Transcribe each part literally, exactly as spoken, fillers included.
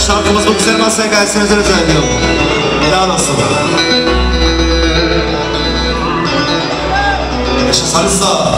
şarkımız bu güzel masaya gelsin özel özel ediyorum. Daha nasıl? Yaşa Sarısa.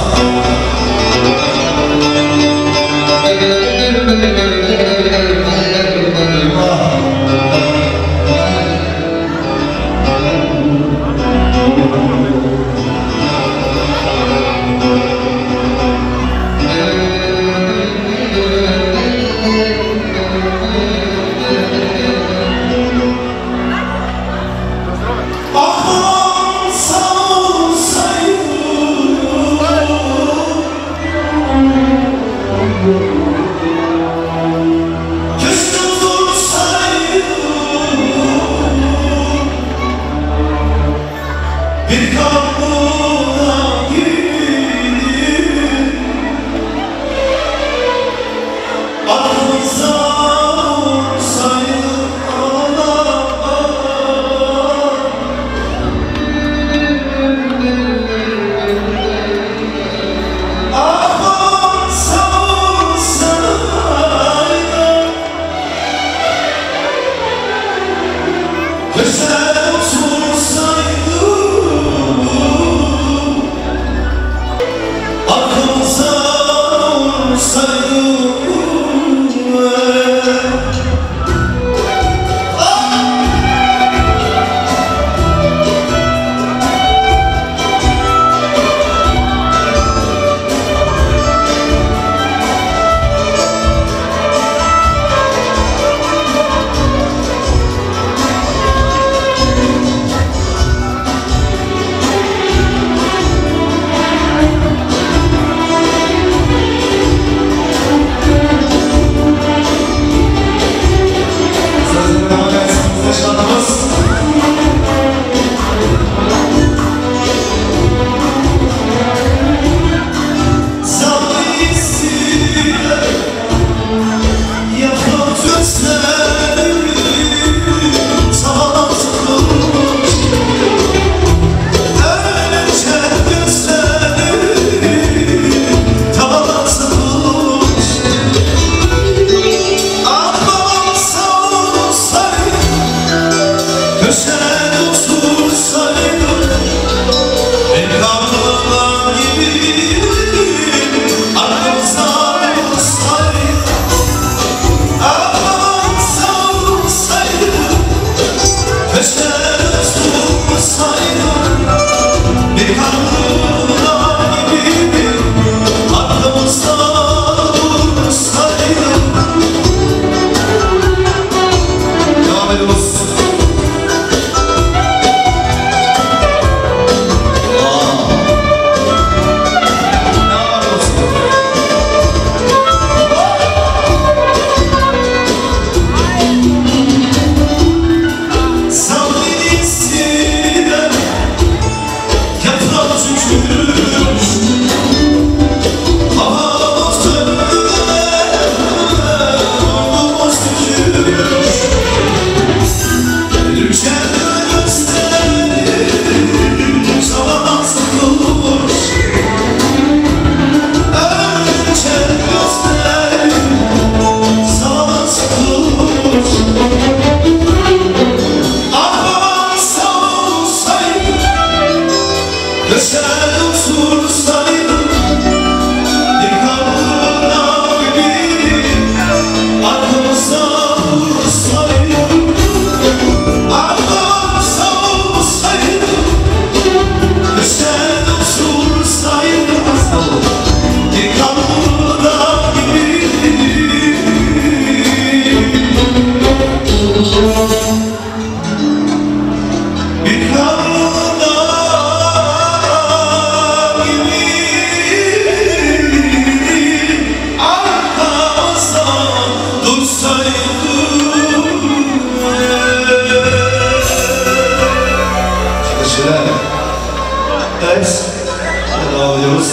Evet, devam ediyoruz.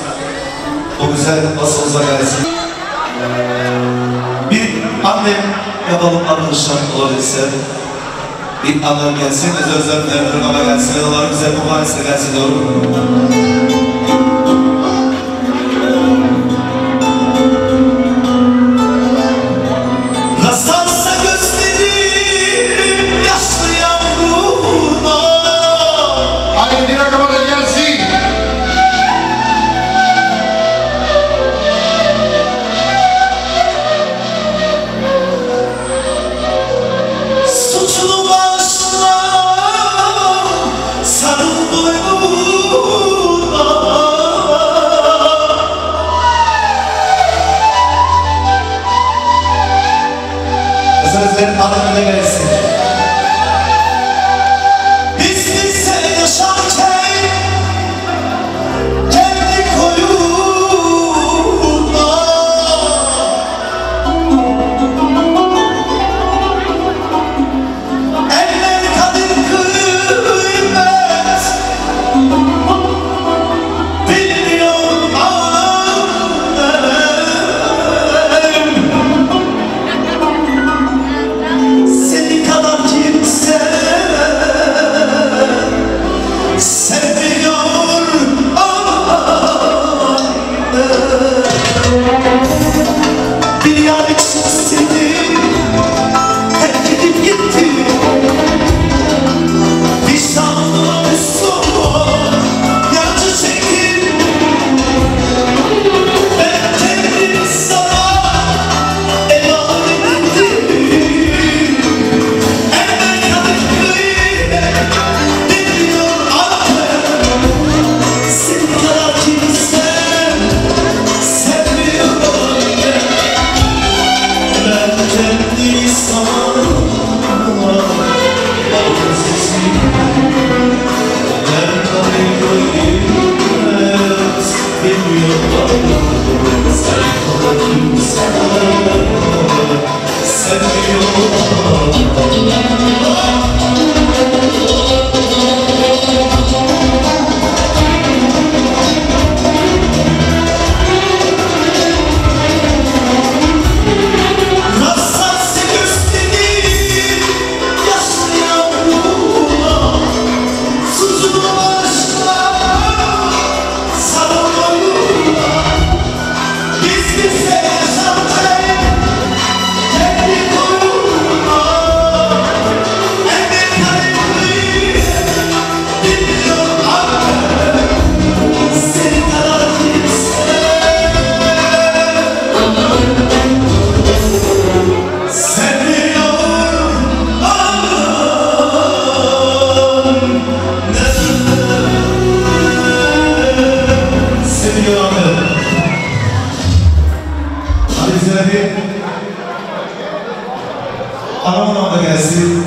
O güzel basımıza gelsin. Bir annem yapalım arkadaşlar olabilirse. Bir annem gelsin, özel özel bir programa gelsin. Yadalar güzel mübarese gelsin doğru. Rastlarsa göz Bir yar için seni terk edip gitti. Vicdanına son yancı çektim. Ben kendimi sana emanet ettim. Emel kalıklığıyla dinliyor artık. Seni kadar kimse Anamın orada gelsin.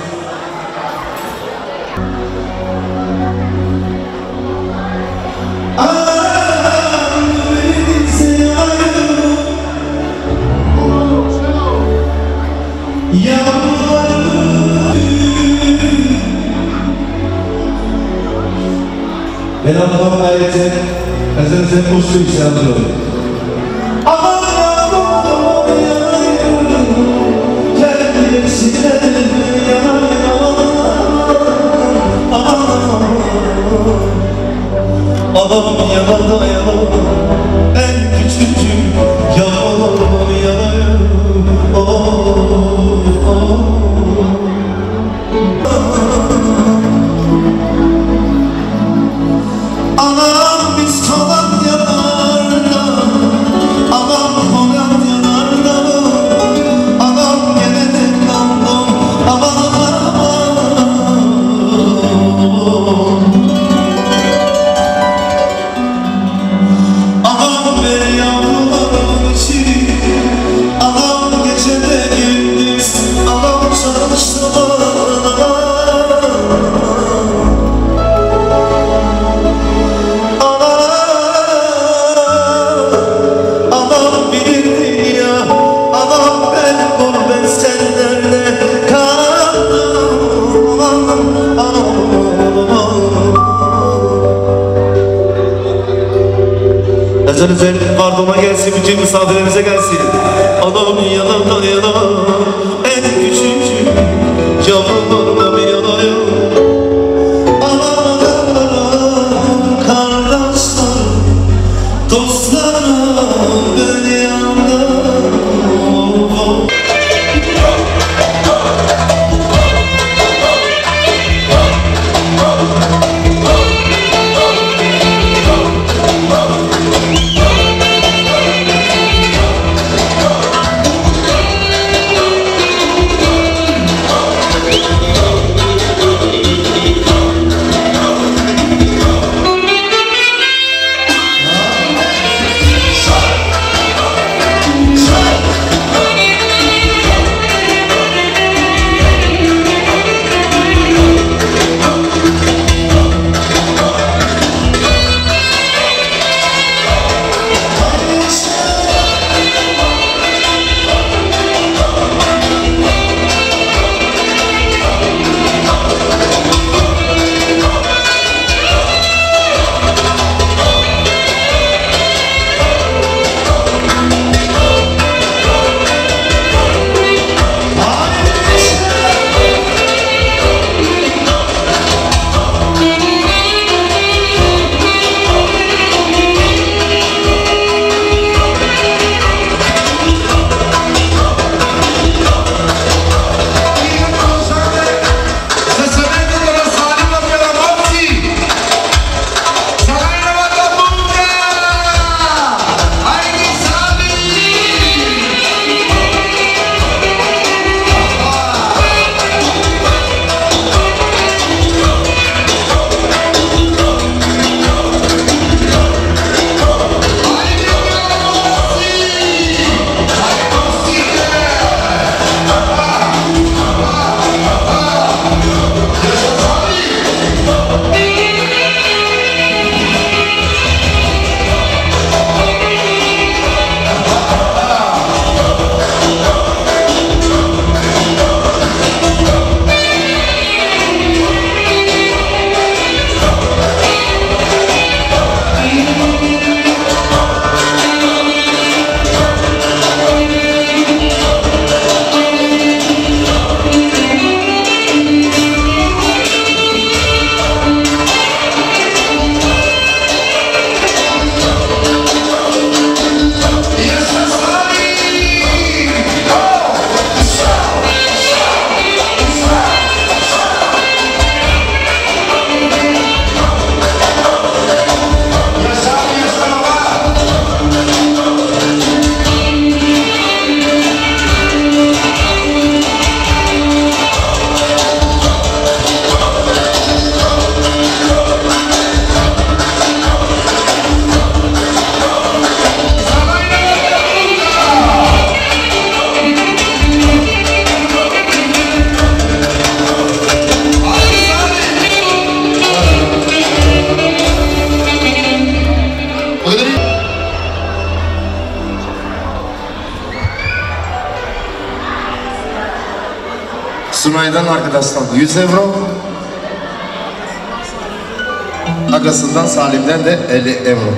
Ben anlamam ayrıca özel özel koşu işe alıyorum. Adam yana yana en küçücük yalan yana oh, oh. Anam biz kalan yanarda, anam kalan yanarda, anam gelene kandım aman aman. Anam beni yavrularım için, anam gecede gündüz, anam çalıştı bana. Anam bilirdi ya, anam ben gurbet senlerle kaldım. Anam, anam. Ezel ezel pardona gelsin, bütün misafirlerimize gelsin. Anam yanarda yana, en küçücük yavrularla bir yanaya. Analarım, kardeşlerim, dostlarım beni yandı. Sunay'dan arkadaştan yüz euro. Agasından Salim'den de elli euro.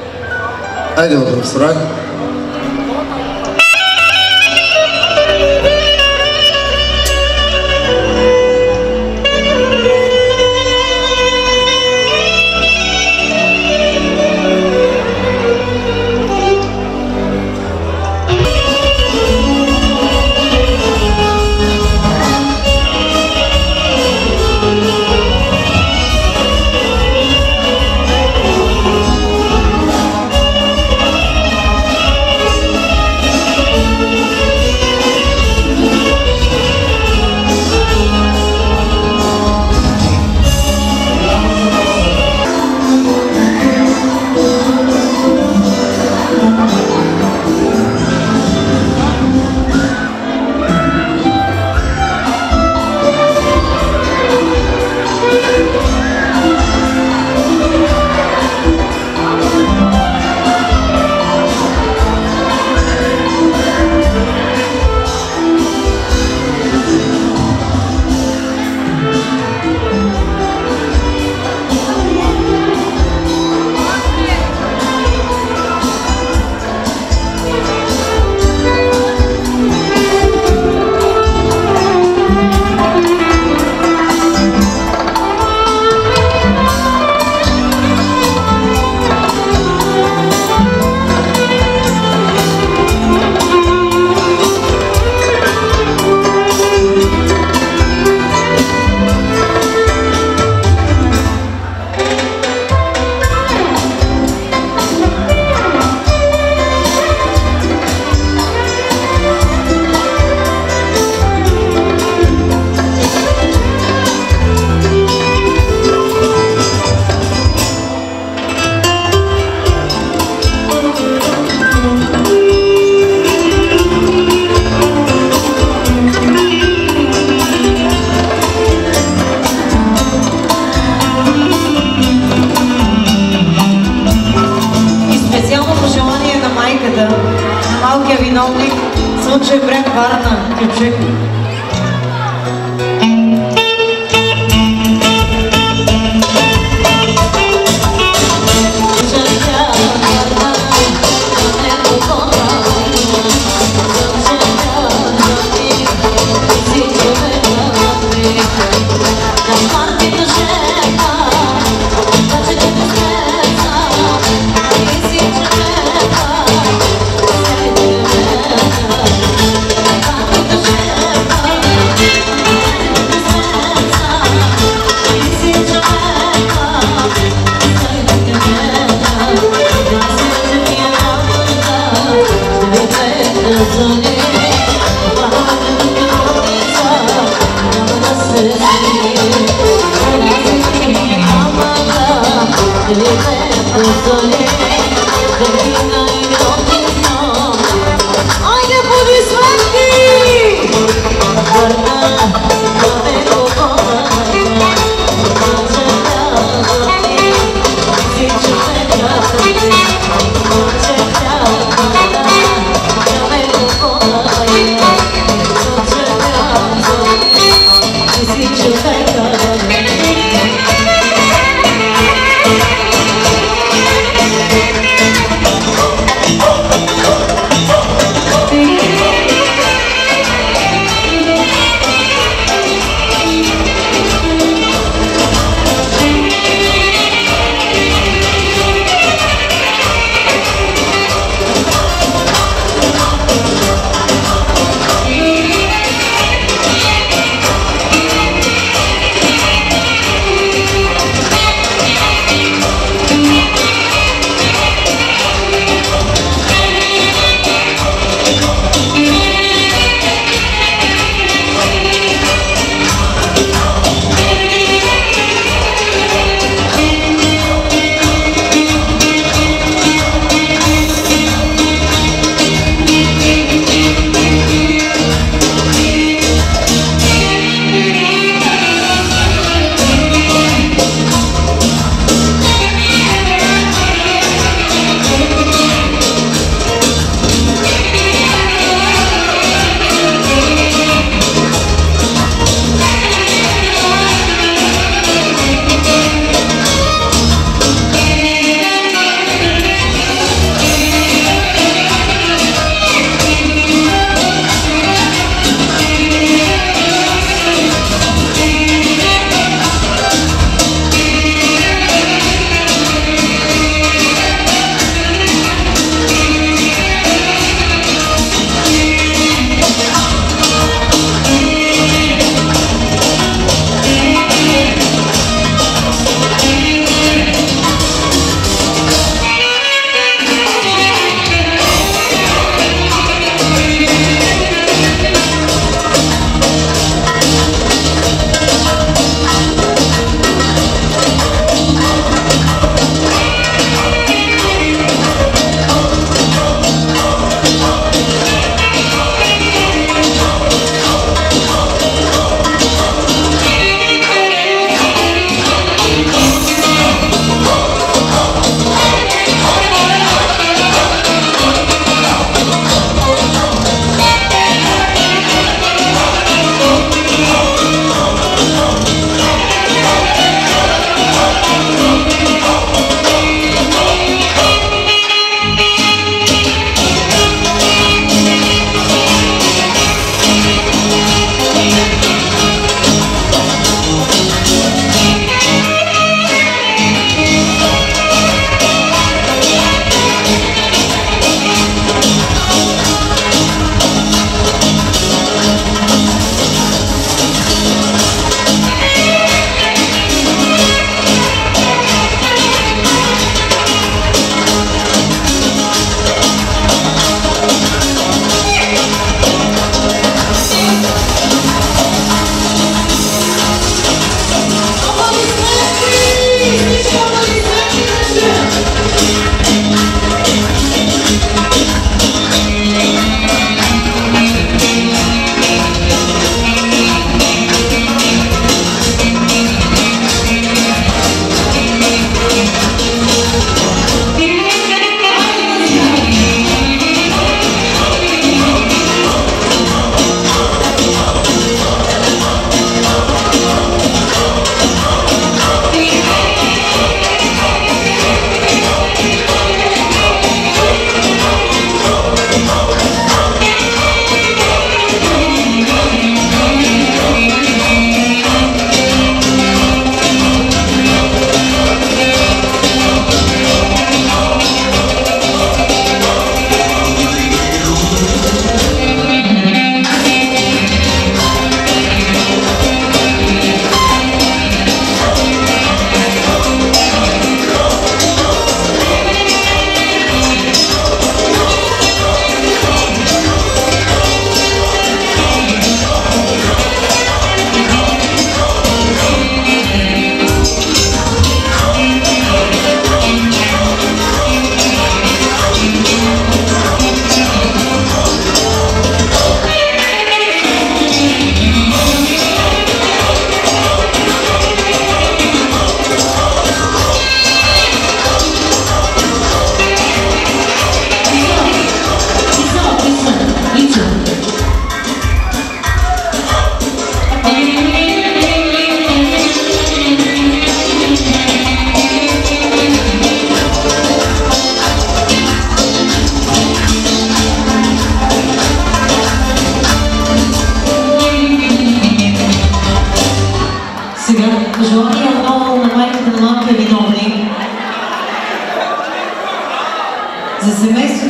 Haydi bakalım Sunay. Oh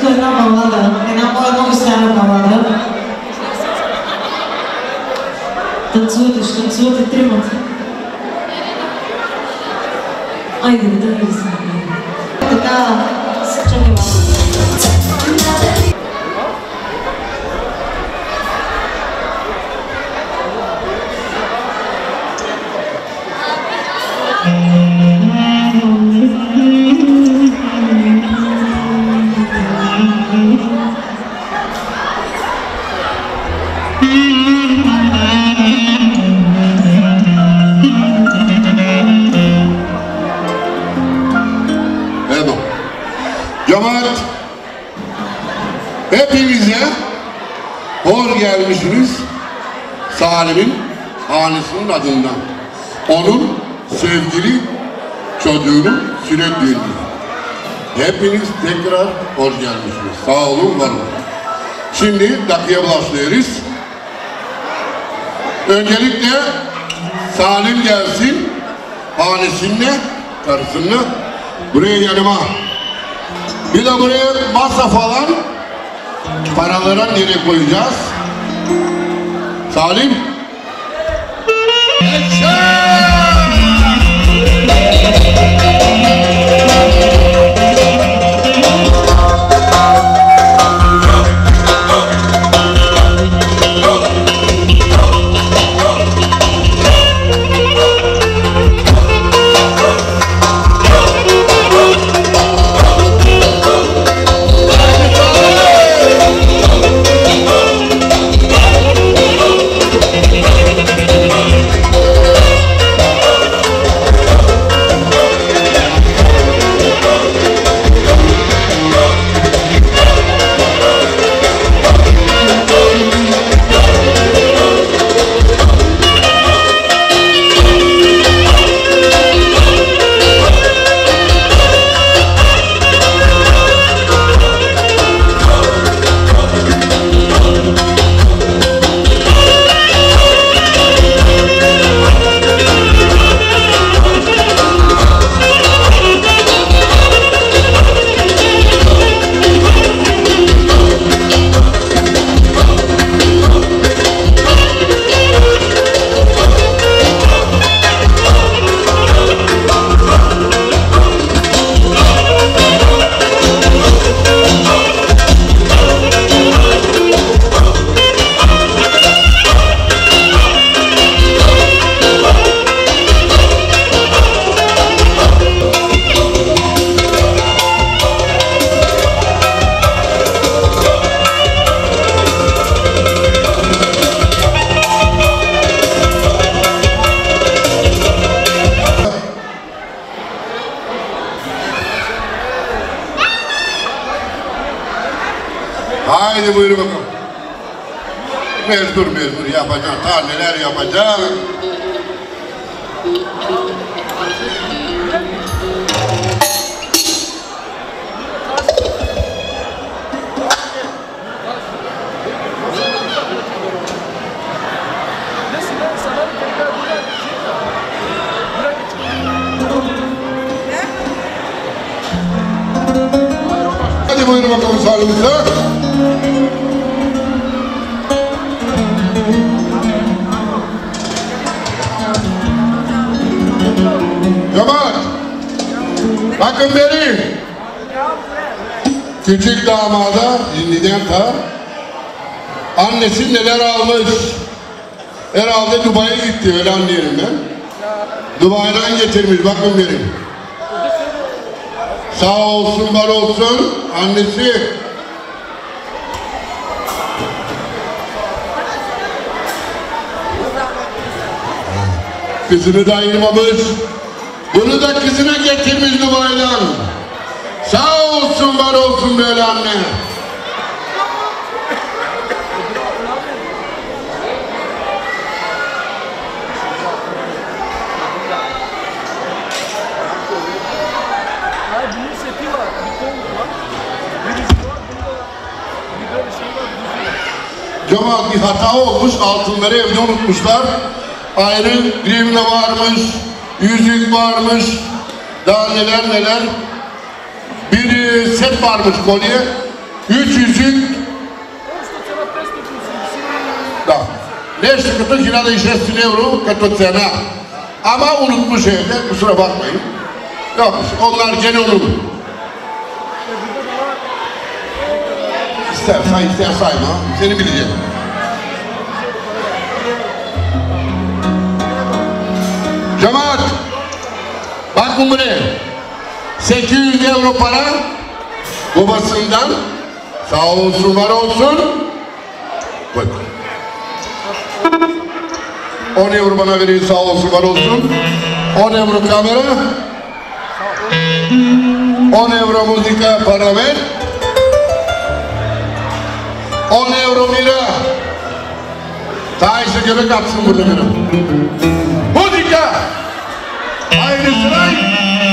özünə bağladı. Mənə qoymaq istəyərə bağladı. Танцуете, что танцуете, тримате. Айде, да ви се. Така, чакай малко. Cemaat, hepinize hoş gelmişsiniz Salim'in hanesinin adından. Onun sevgili çocuğunun sünnet düğünü. Hepiniz tekrar hoş gelmişsiniz. Sağ olun, var olun. Şimdi dakikaya başlıyoruz. Öncelikle Salim gelsin, hanesine, karısına, buraya yanıma. Bir de buraya masa falan paralara nereye koyacağız? Salim. Haydi buyurun bakalım. Mecbur mecbur yapacağım. Ta neler yapacağım. Hadi buyurun bakalım salimize. Cemaat, bakın beni, küçük damada Hindi'den ta, annesi neler almış, herhalde Dubai'ye gitti, öyle anlıyorum ben. Dubai'den getirmiş, bakın beni. Sağ olsun, var olsun, annesi. Kızını da ayırmamış. Bunu da kızına getirmiş Dubai'den. Sağ olsun, var olsun böyle anne. Cemaat bir hata olmuş, altınları evde unutmuşlar. Ayrı grivne varmış, yüzük varmış, daha neler neler. Bir set varmış kolye, Üç yüzük. Da. Nešto като хиляда и шестстотин евро като цена. Ama unutmuş evde, kusura bakmayın. Yok, onlar gene onun. İster say, ister sayma. Seni bileceğim. Cemaat, bakın buraya. sekiz yüz euro para babasından. Sağ olsun, var olsun. Bak. on euro bana veriyor, sağ olsun, var olsun. on euro kamera. on euro müzika para ver. on euro mira. Ta işte göbek atsın burada benim. Müzika. Haydi sırayı.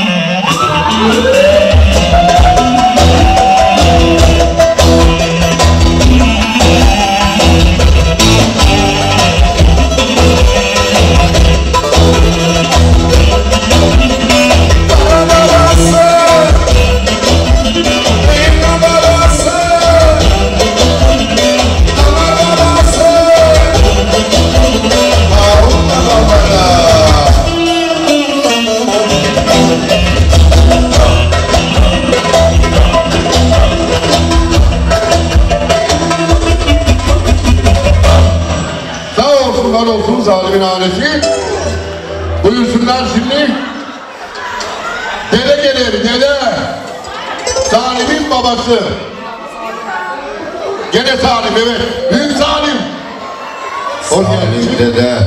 Olsun zalimin ailesi. Buyursunlar şimdi. Dede gelir, dede. Salim'in babası. Gene Salim, evet. Büyük Salim. Salim dede.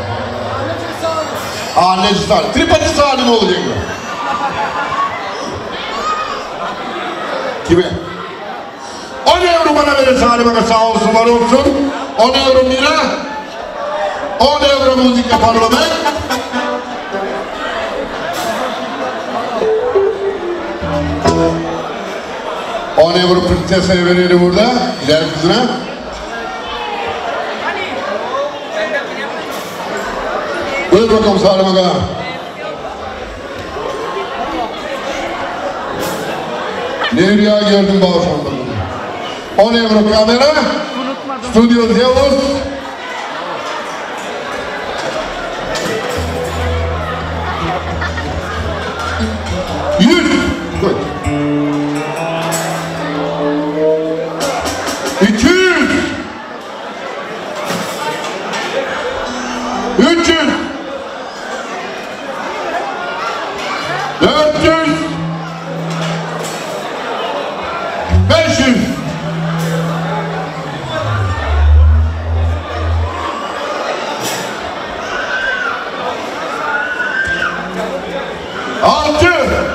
Annesi Salim. Tripati Salim olacak mı? Kime? on euro bana verin Salim'e, sağ olsun, var olsun. on euro mira. on euro müzika parlament. on euro prinseseye veriyor burada. Gider kızına. Buyur bakalım Salim Aga. Ne rüya gördüm bağışanda. on euro kamera. Stüdyo Zeus. Yüz. İki yüz. Üç yüz. Dört yüz. Beş yüz. Altı.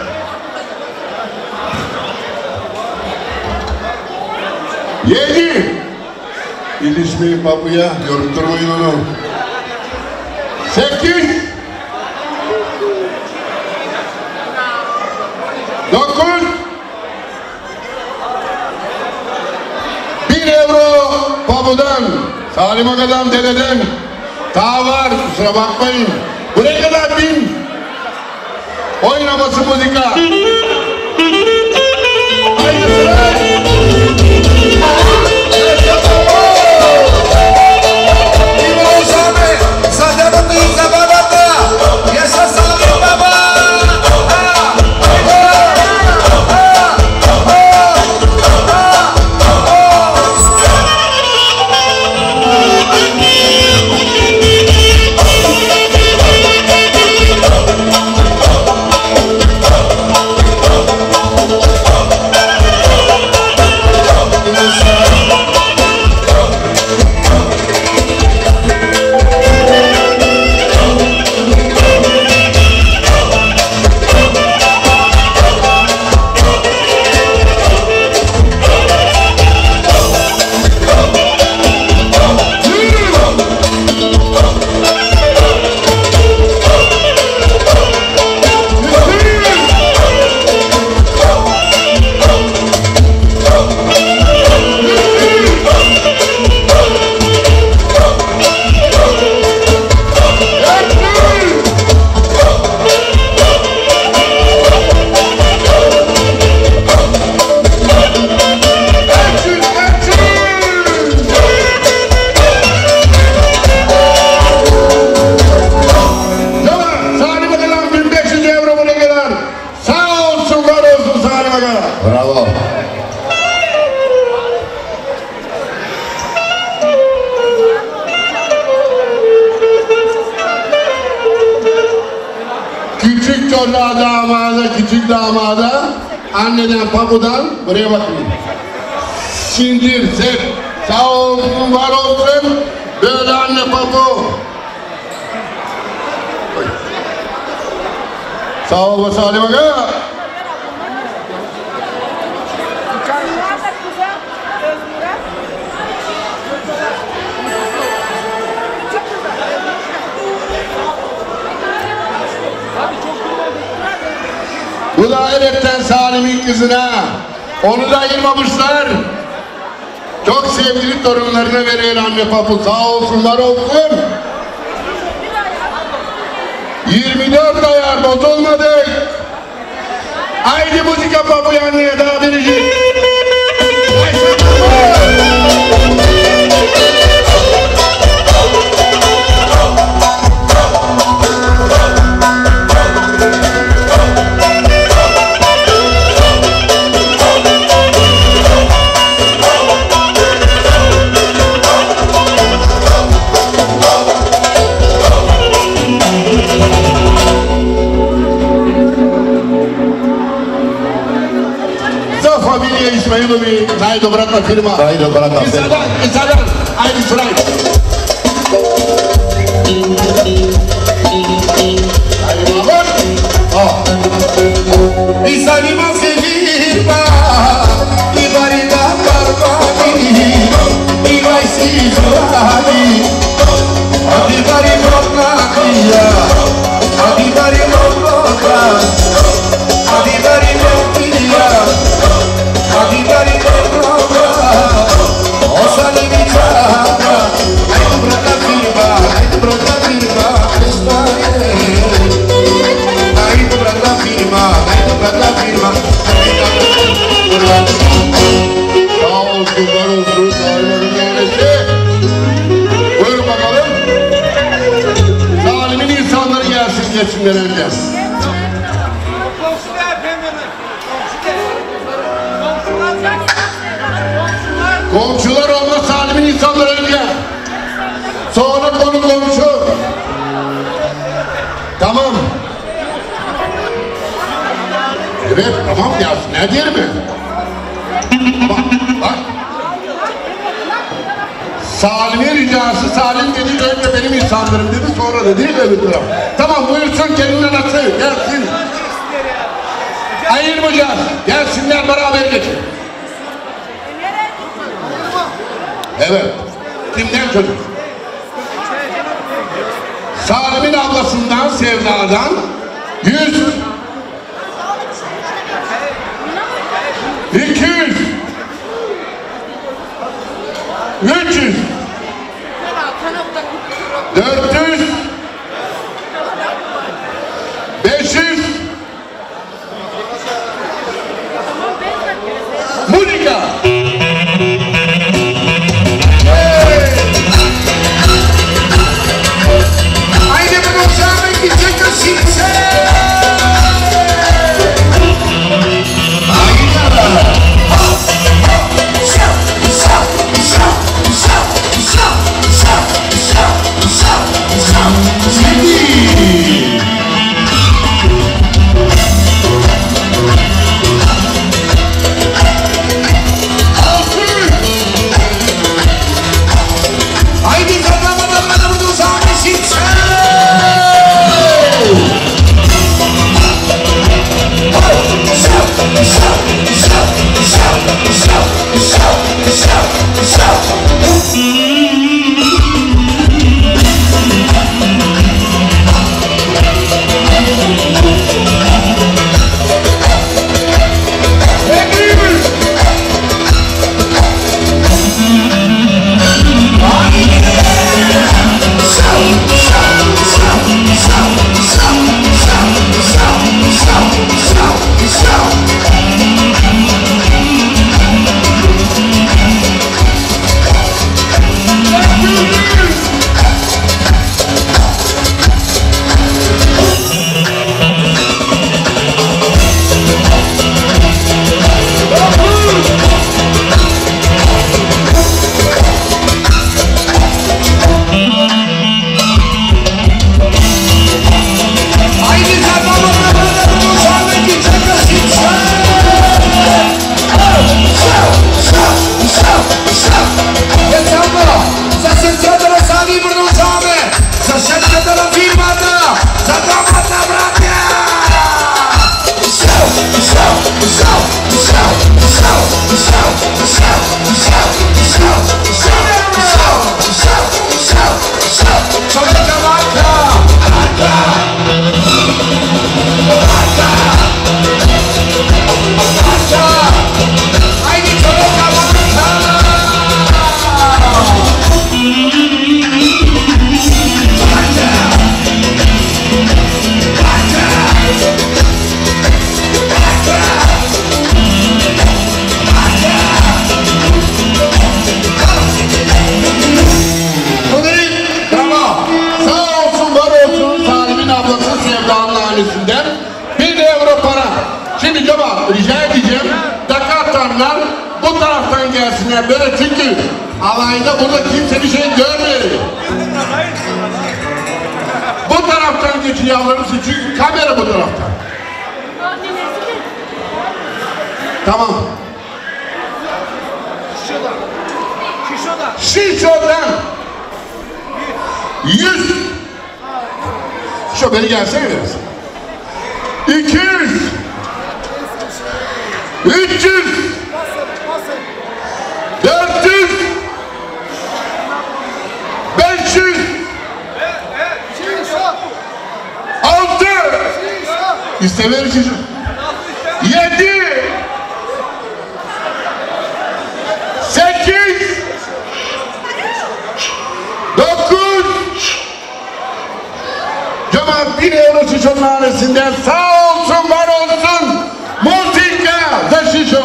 Yedi. İlişmeyin babuya, yorulturmayın onu. Sekiz. Dokuz. Bir euro babudan, Salim Aga'dan, dededen. Daha var, kusura bakmayın. Buraya kadar bin. Oynaması müzika. Haydi sıra. çocuğa, damada, küçük damada, anneden, papudan, buraya bakın. Sindir, sep, sağ olsun, var olsun, böyle anne papu. Sağ ol, Salim Aga. Bu da Eret'ten Salim'in kızına. Onu da ayırmamışlar. Çok sevgili torunlarına veriyor anne papu. Sağ olsunlar olsun. yirmi dört ayar bozulmadık. Haydi müzika papu anneye daha birinci. Ismail, daj do brata firma. Daj do brata firma. I sada, ajde sraj. Ajde mamor. O. I sanima se firma, i barida karmani, i vai si žurani, a di bari mokna kija, a di bari mokna, a di bari mokna. Adi bari mokna, osali mi čaka, ajde brata firma, ajde brata firma, ajde brata firma, ajde brata firma, sağ olsun, var olsun, Salim'in ailesi. Buyurun bakalım. Salim'in insanları gelsin, geçsinler önce. Komşular olmaz, Salim'in insanları önce. Sonra konu komşu. Tamam. Evet, tamam ya. Ne diyelim mi? Bak, bak. Salim'in ricası, Salim dedi önce benim insanlarım dedi, sonra dedi öbür taraf. Tamam, buyursun kendine nasıl, gelsin. Ayırmayacağız, gelsinler beraber geçin. Evet. Kimden çocuk? Salim'in ablasından, Sevda'dan yüz, iki yüz, üç yüz, dört yüz, beş yüz, Monika. Shout, Alayda burada kimse bir şey görmüyor. Bu taraftan geçin yavrum, çünkü kamera bu taraftan. Tamam. Şişo'dan yüz. Şu beni gelsene biraz. İki yüz. Üç yüz. Dört yüz. Beş yüz. Altı. İstemeyen şişo. Yedi. Sekiz. Dokuz. Cemaat bir euro şişonun hanesinden sağ olsun, var olsun. Muzika da şişo.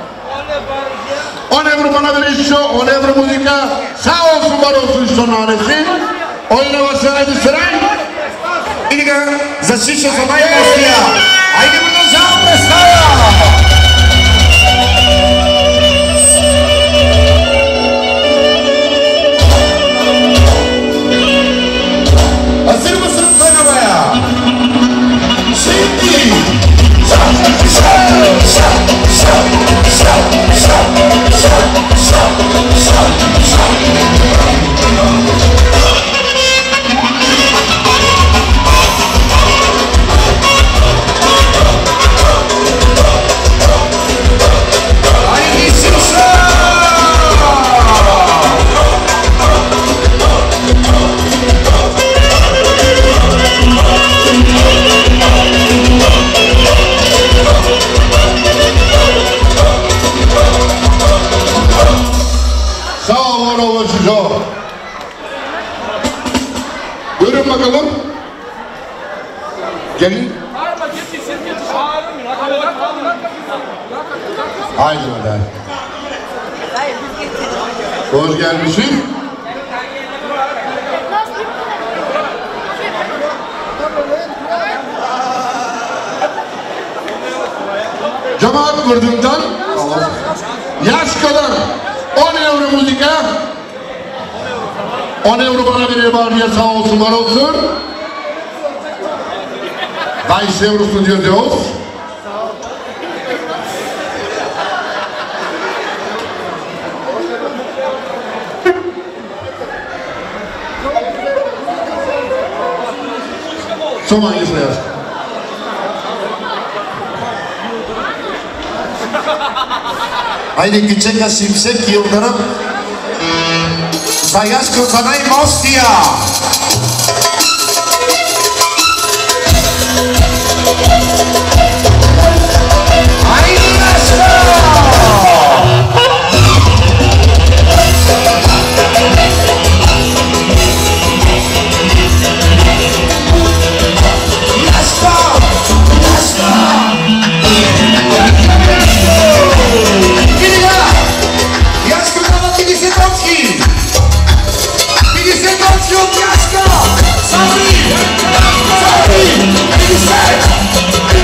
On euro bana verir şişo, on euro muzika. Sağ olsun, var olsun şişonun hanesi. Oyuna başlayalım sıray. Iliga za Šišo za najmostija. Ajde продолжавamo predstava. Hazır mısın oynamaya? Şimdi. Şap şap şap şap şap şap şap şap şap şap. Buyurun bakalım. Gelin. Haydi hadi. Hoş gelmişsin. Cemaat vurdumdan yaş kadar on euro muzika, on euro bana verir var diye sağ olsun, var olsun. dwadzieścia euro studio diyoruz. Son hangisi yaz? Haydi Küçük Şimşek Yıldırım Zayaşko za najmostija. Haydi Jasko! Sorry! Sorry!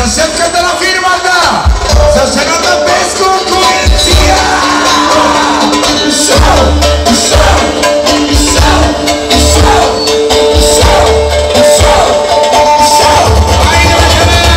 cerca della firmata, sta cercando pesco con sia. Show, show, show, show, show, show, show. Vai nella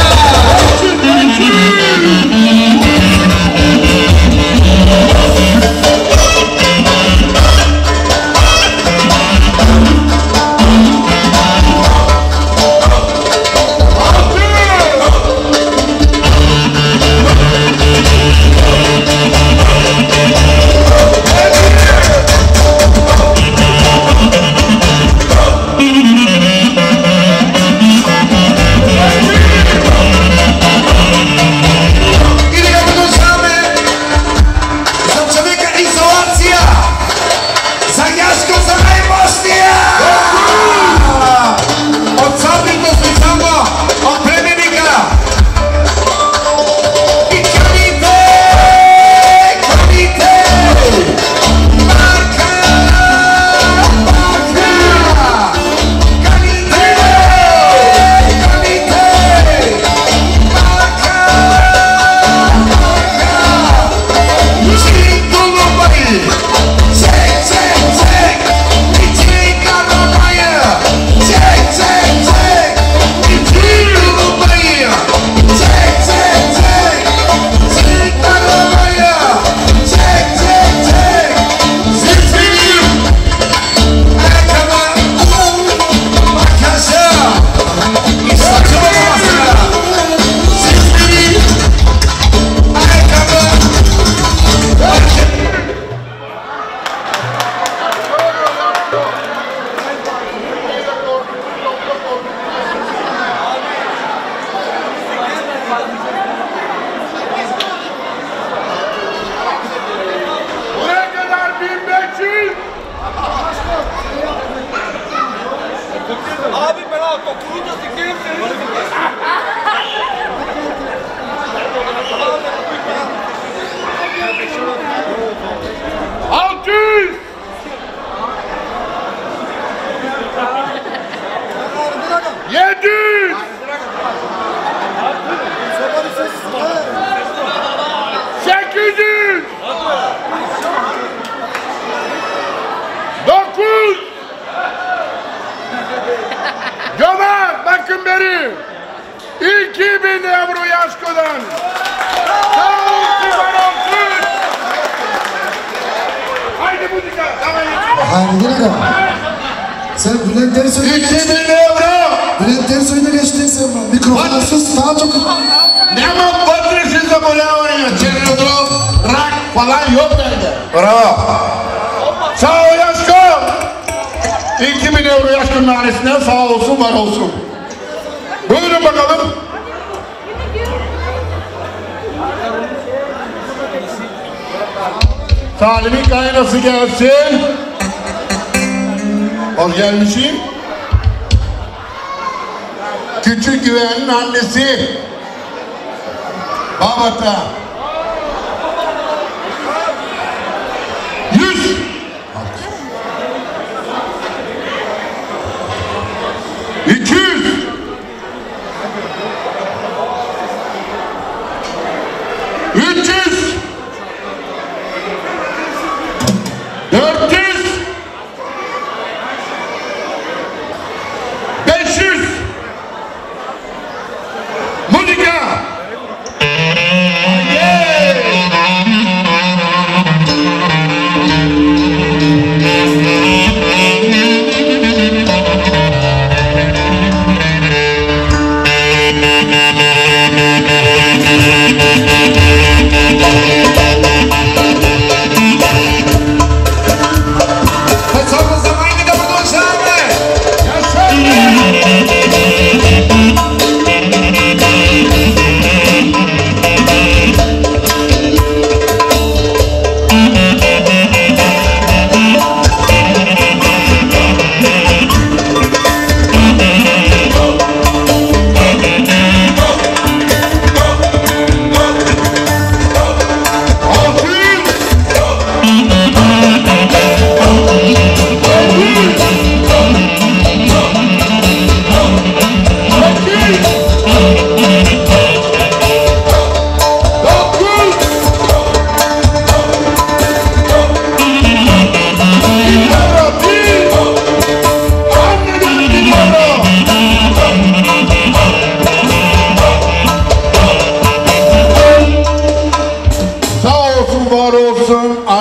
Abi ben al topunu da sikeyim seni. altı yüz. yedi yüz. sekiz yüz. dokuz. Cömert bakın beri. iki bin euro Yaşko'dan. Sağ olsun, var olsun. Haydi müzika. Haydi gel aga. Sen Bülent Ersoy'una iki geçtin. bin euro. Bülent Ersoy'una geçtin sen bak. Mikrofona sus daha çok. Nema Patric'siz böyle oynuyor. Çeviriyordu. Rock falan yok bende. Bravo. Sağ ol Yaşko. iki bin euro Yaşko'nun ailesinden sağ olsun, var olsun. Buyurun bakalım. Salim'in kaynası gelsin. Hoş gelmişim. Küçük güvenin annesi. Babata. Yüz. İki yüz. Üç yüz. Dört yüz. Beş yüz. Müzika. Thank you.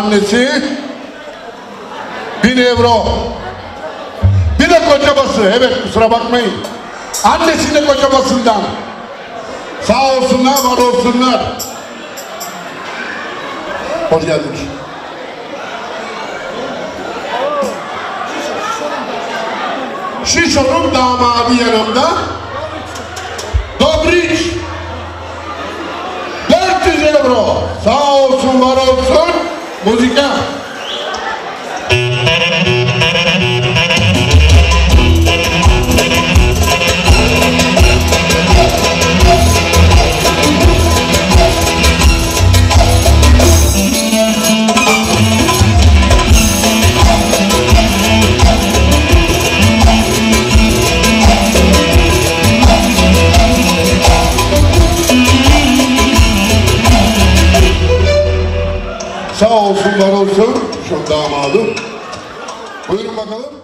annesi bin euro. Bir de kocabası, evet kusura bakmayın. Annesi de kocabasından. Sağ olsunlar, var olsunlar. Hoş geldiniz. Şişo'nun damadı yanımda. Dobriç. dört yüz euro. Sağ olsun, var olsun. Müzika. Sağ olsun, var olsun şu damadım. Buyurun bakalım.